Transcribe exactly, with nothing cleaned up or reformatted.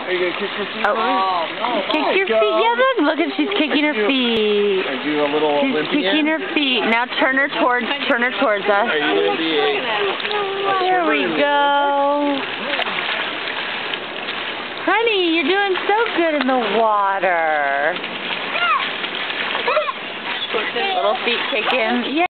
Are you going to kick your feet? Oh, Oh no. kick Oh, your go. feet. Yeah, look, look at she's kicking her feet. Are you a little She's Olympian? kicking her feet. Now turn her towards, turn her towards us. Are you going to be a, a There we swimmer? go. Honey, you're doing so good in the water. Little feet kicking. Yeah.